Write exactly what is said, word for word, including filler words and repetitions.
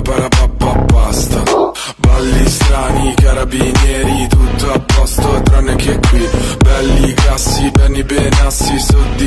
basta. Balli strani, carabinieri, tutto a posto tranne che qui. Belli grassi, Benny Benassi, sotto